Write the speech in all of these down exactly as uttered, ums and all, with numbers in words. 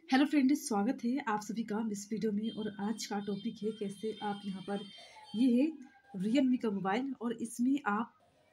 Hello friends, स्वागत है आप सभी का इस वीडियो में। और आज का टॉपिक है कैसे आप यहाँ पर ये है रियलमी का मोबाइल और इसमें आप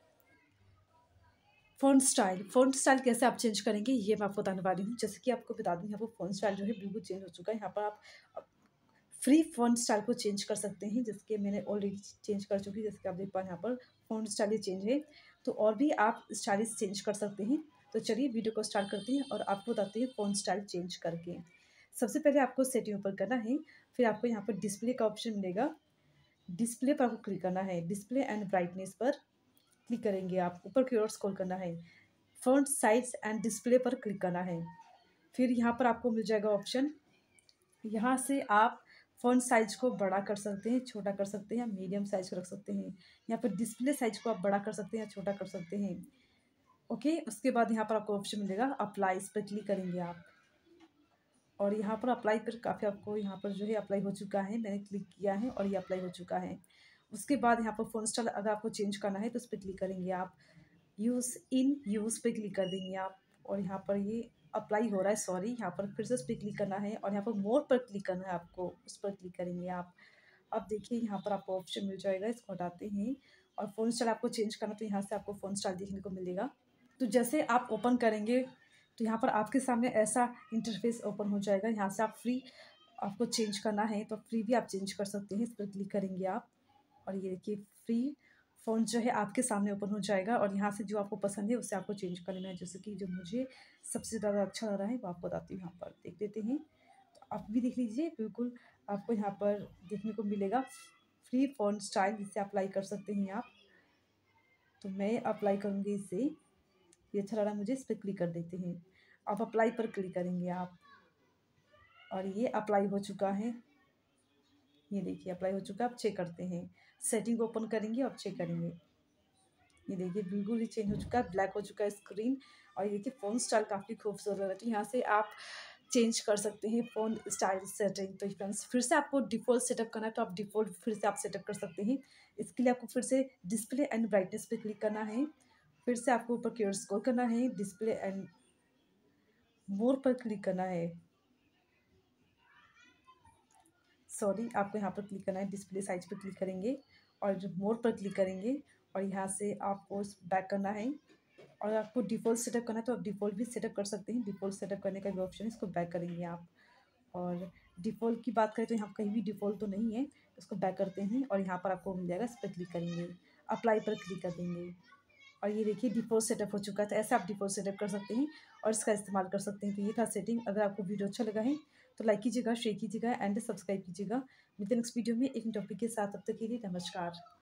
फ़ॉन्ट स्टाइल फ़ॉन्ट स्टाइल कैसे आप चेंज करेंगे ये मैं आपको बताने वाली हूँ। जैसे कि आपको बता दूँ, यहाँ पर फ़ॉन्ट स्टाइल जो है बिल्कुल चेंज हो चुका है। यहाँ पर आप फ्री फ़ॉन्ट स्टाइल को चेंज कर सकते हैं, जिसके मैंने ऑलरेडी चेंज कर चुकी है। जैसे कि आप देख पा रहे हैं यहाँ पर फ़ॉन्ट स्टाइल ही चेंज है, तो और भी आप स्टाइलिश चेंज कर सकते हैं। तो चलिए वीडियो को स्टार्ट करते हैं और आपको बताते हैं फ़ॉन्ट स्टाइल चेंज करके। सबसे पहले आपको सेटिंग ओपन करना है, फिर आपको यहाँ पर डिस्प्ले का ऑप्शन मिलेगा। डिस्प्ले पर आपको क्लिक करना है, डिस्प्ले एंड ब्राइटनेस पर क्लिक करेंगे आप। ऊपर की ओर स्क्रॉल करना है, फ़ॉन्ट साइज एंड डिस्प्ले पर क्लिक करना है। फिर यहाँ पर आपको मिल जाएगा ऑप्शन, यहाँ से आप फ़ॉन्ट साइज़ को बड़ा कर सकते हैं, छोटा कर सकते हैं या मीडियम साइज़ को रख सकते हैं। यहाँ पर डिस्प्ले साइज़ को आप बड़ा कर सकते हैं या छोटा कर सकते हैं। ओके, उसके बाद यहाँ पर आपको ऑप्शन मिलेगा अप्लाई, इस पर क्लिक करेंगे आप। और यहाँ पर अप्लाई पर काफ़ी आपको यहाँ पर जो है अप्लाई हो चुका है, मैंने क्लिक किया है और ये अप्लाई हो चुका है। उसके बाद यहाँ पर फ़ॉन्ट स्टाइल अगर आपको चेंज करना है तो उस पर क्लिक करेंगे आप, यूज़ इन यूज़ पे क्लिक कर देंगे आप। और यहाँ पर ये अप्लाई हो रहा है, सॉरी, यहाँ पर फिर से उस पर क्लिक करना है और यहाँ पर मोर पर क्लिक करना है आपको, उस पर क्लिक करेंगे आप। अब देखिए यहाँ पर आपको ऑप्शन मिल जाएगा, इसको हटाते हैं। और फ़ॉन्ट स्टाइल आपको चेंज करना तो यहाँ से आपको फ़ॉन्ट स्टाइल देखने को मिलेगा। तो जैसे आप ओपन करेंगे तो यहाँ पर आपके सामने ऐसा इंटरफेस ओपन हो जाएगा। यहाँ से आप फ्री आपको चेंज करना है तो फ्री भी आप चेंज कर सकते हैं, इस पर क्लिक करेंगे आप। और ये देखिए फ्री फ़ॉन्ट जो है आपके सामने ओपन हो जाएगा और यहाँ से जो आपको पसंद है उससे आपको चेंज कर लेना है। जैसे कि जो मुझे सबसे ज़्यादा अच्छा लग रहा है वो आपको बताती हूँ, यहाँ पर देख लेते हैं। तो आप भी देख लीजिए, बिल्कुल आपको यहाँ पर देखने को मिलेगा फ्री फ़ॉन्ट स्टाइल, जिससे अप्लाई कर सकते हैं आप। तो मैं अप्लाई करूँगी इसे, ये अच्छा लग रहा है मुझे, इस पर क्लिक कर देते हैं। अब अप्लाई पर क्लिक करेंगे आप और ये अप्लाई हो चुका है। ये देखिए अप्लाई हो चुका है। अब चेक करते हैं, सेटिंग ओपन करेंगे और चेक करेंगे। ये देखिए बिल्कुल ही चेंज हो चुका है, ब्लैक हो चुका है स्क्रीन। और ये देखिए फ़ॉन्ट स्टाइल काफ़ी खूबसूरत है। तो यहाँ से आप चेंज कर सकते हैं फ़ॉन्ट स्टाइल सेटिंग। तो फ्रेंड्स, फिर से आपको डिफ़ॉल्ट सेटअप करना है तो आप डिफ़ॉल्ट फिर से आप सेटअप कर सकते हैं। इसके लिए आपको फिर से डिस्प्ले एंड ब्राइटनेस पे क्लिक करना है, फिर से आपको ऊपर की ओर स्क्रॉल करना है, डिस्प्ले एंड मोर पर क्लिक करना है। सॉरी, आपको यहाँ पर क्लिक करना है, डिस्प्ले साइज पर क्लिक करेंगे और मोर पर क्लिक करेंगे। और यहाँ से आपको बैक करना है और आपको डिफ़ॉल्ट सेटअप करना है तो आप डिफ़ॉल्ट भी सेटअप कर सकते हैं। डिफ़ॉल्ट सेटअप करने का भी ऑप्शन है, इसको बैक करेंगे आप। और डिफ़ॉल्ट की बात करें तो यहाँ कहीं भी डिफ़ॉल्ट तो नहीं है, इसको बैक करते हैं और यहाँ पर आपको मिल जाएगा, इस पर क्लिक करेंगे, अप्लाई पर क्लिक कर देंगे। और ये देखिए डिफ़ॉल्ट सेटअप हो चुका है। तो ऐसे आप डिफ़ॉल्ट सेटअप कर सकते हैं और इसका इस्तेमाल कर सकते हैं। तो ये था सेटिंग। अगर आपको वीडियो अच्छा लगा है तो लाइक कीजिएगा, शेयर कीजिएगा एंड सब्सक्राइब कीजिएगा। मिलते हैं नेक्स्ट वीडियो में एक टॉपिक के साथ। तब तक के लिए नमस्कार।